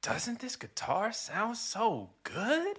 Doesn't this guitar sound so good?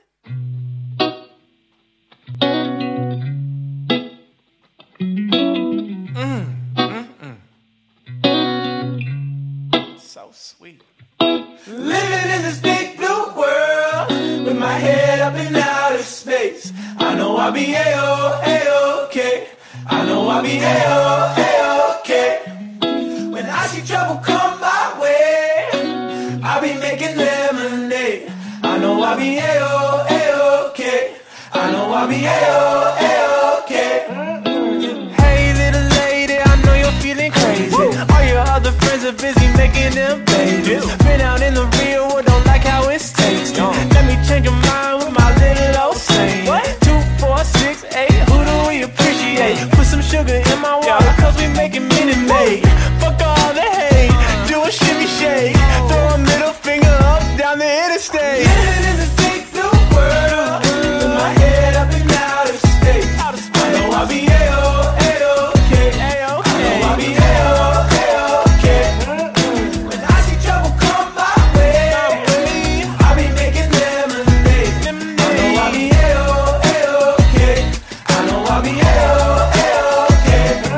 So sweet. Living in this big blue world with my head up in outer space. I know I'll be A-O-A-OK. I know I'll be A-O-A-OK. When I see trouble come my way, I'll be making lemonade. I know I'll be A-O-A-OK. I know I'll be A-O-A-OK. Hey little lady, I know you're feeling crazy. All your other friends are busy making them babies. Been out in the real world, don't like how it's tasting. Let me change your mind with my little old saying. 2, 4, 6, 8, who do we appreciate? Put some sugar in my water, cause we making Minute Maid. Fuck all the hate, do a shimmy shake. Throw a middle finger up down the interstate. Living in this big blue world with my head up in outer space. I know I'll be A-O-A-OK. I know I'll be A-O-A-OK. When I see trouble come my way, I'll be making lemonade. I know I'll be A-O-A-OK. I know I'll be A-O-A-OK.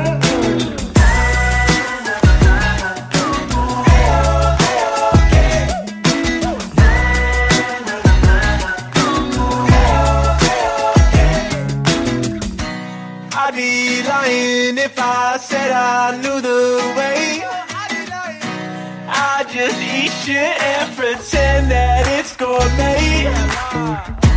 I'd be lying if I said I knew the way. I just eat shit and pretend that it's gourmet.